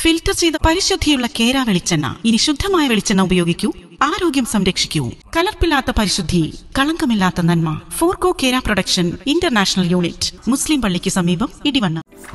Filter ചെയ്ത പരിശുദ്ധിയുള്ള കേര വെളിച്ചെണ്ണ. ഇനി ശുദ്ധമായ വെളിച്ചെണ്ണ ഉപയോഗിക്കൂ, ആരോഗ്യം സംരക്ഷിക്കൂ. കലർപ്പില്ലാത്ത പരിശുദ്ധി, കളങ്കമില്ലാത്ത നന്മ. ഫോർകോ കേര പ്രൊഡക്ഷൻ ഇന്റർനാഷണൽ യൂണിറ്റ്, മുസ്ലിം പള്ളിക്ക് സമീപം, Edivanna.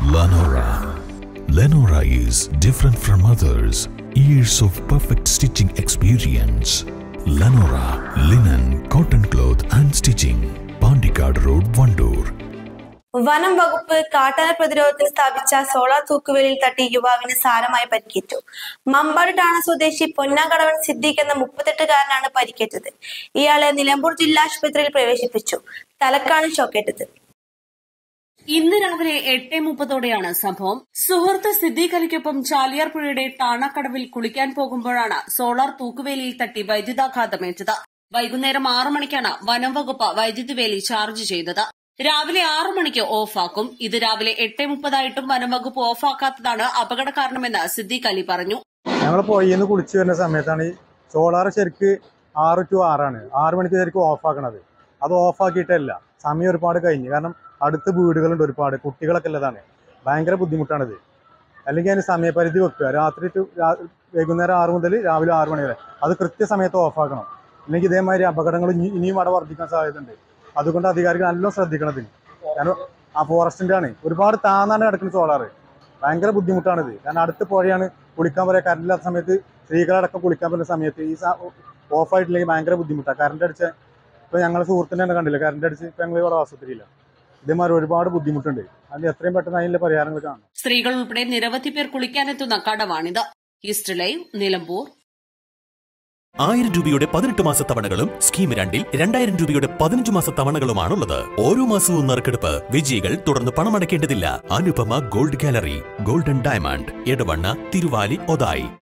Lenora is different from others. Years of perfect stitching experience. Lenora linen, cotton cloth and stitching. Pandikad Road, Vandoor. വനം വകുപ്പ് കാട്ടാന പ്രതിരോധത്തിന് സ്ഥാപിച്ച സോളാർ തൂക്കുവേലിയിൽ തട്ടി യുവാവിന് സാരമായി പരിക്കേറ്റു. മമ്പാട് ടാണ സ്വദേശി പൊന്നാങ്കടവൻ സിദ്ദീഖ് എന്ന 38-കാരനാണ് പരിക്കേറ്റത്. ഇയാളെ നിലമ്പൂർ ജില്ലാ ആശുപത്രിയിൽ പ്രവേശിപ്പിച്ചു. തലക്കാണ് ഷോക്കേറ്റത്. ഇന്ന് രാവിലെ 8:30 സംഭവം. സുഹൃത്ത് സിദ്ദീഖ് അലിക്കൊപ്പം ചാലിയാർ പുഴയുടെ ടാണക്കടവിൽ കുളിക്കാൻ പോകുമ്പോഴാണ് സോളാർ തൂക്കുവേലിയിൽ തട്ടി വൈദ്യുതാഘാതമേറ്റത്. വൈകുന്നേരം 6 മണിക്കാണ് വനം വകുപ്പ് വൈദ്യുതി വേലി ചാർജ് ചെയ്തത്. രാവിലെ 6 മണിക്ക് ഓഫാക്കും. ഇത് രാവിലെ 8:30 വനം വകുപ്പ് ഓഫാക്കാത്തതാണ് അപകട കാരണമെന്ന് സിദ്ദീഖ് അലി പറഞ്ഞു. ഞങ്ങൾ പോയിന്ന് കുളിച്ചു വരുന്ന സമയത്താണ് ഈ സോളാർ ശരിക്ക് 6 to 6 6 മണിക്ക് ശരിക്കും ഓഫാക്കണത്. അത് ഓഫാക്കിയിട്ടല്ല, സമയം ഒരുപാട് കഴിഞ്ഞു. കാരണം അടുത്ത വീടുകളുണ്ട്, ഒരുപാട് കുട്ടികളൊക്കെ ഉള്ളതാണ്. ഭയങ്കര ബുദ്ധിമുട്ടാണിത്. അല്ലെങ്കിൽ അതിന് സമയപരിധി വെക്കുക. രാത്രി വൈകുന്നേരം 6 മുതൽ രാവിലെ 6 മണി വരെ അത് കൃത്യസമയത്ത് ഓഫാക്കണം. അല്ലെങ്കിൽ ഇതേമാതിരി അപകടങ്ങൾ ഇനിയും അവിടെ വർദ്ധിക്കാൻ സാധ്യതയുണ്ട്. അതുകൊണ്ട് അധികാരികൾ നല്ലോണം ശ്രദ്ധിക്കണതിന്. കാരണം ആ ഫോറസ്റ്റിൻ്റെ ആണ്, ഒരുപാട് താന്നാണ് കിടക്കുന്ന സോളാർ. ഭയങ്കര ബുദ്ധിമുട്ടാണിത്. കാരണം അടുത്ത് പുഴയാണ്, കുളിക്കാൻ പറയാം. കറണ്ടില്ലാത്ത സമയത്ത് സ്ത്രീകളടക്കം കുളിക്കാൻ പറ്റുന്ന സമയത്ത് ഈ ഓഫായിട്ടില്ലെങ്കിൽ ഭയങ്കര ബുദ്ധിമുട്ടാണ്. കറണ്ട് അടിച്ച ഇപ്പോൾ ഞങ്ങളുടെ സുഹൃത്തിനെ തന്നെ കണ്ടില്ല, കറണ്ട് അടിച്ച് ഇപ്പം ഞങ്ങൾ ഇവിടെ ആശുപത്രിയില്ല. ഇതേമാതിരി ഒരുപാട് ബുദ്ധിമുട്ടുണ്ട്. അതിന് എത്രയും പെട്ടെന്ന് അതിന്റെ പരിഹാരങ്ങൾ കാണും. സ്ത്രീകൾ ഉൾപ്പെടെ നിരവധി പേർ കുളിക്കാനെത്തുന്ന കടവാണിത്. East Live, Nilambur. 1000 രൂപയുടെ 18 മാസ തവണകളും സ്കീം 2-ൽ 2000 രൂപയുടെ 15 മാസ തവണകളുമാണുള്ളത്. ഓരോ മാസവും നറുക്കെടുപ്പ്. വിജയികൾ തുടർന്ന് പണമടയ്ക്കേണ്ടതില്ല. Anupama gold gallery, golden diamond, Edavanna, Thiruvali, Othayi.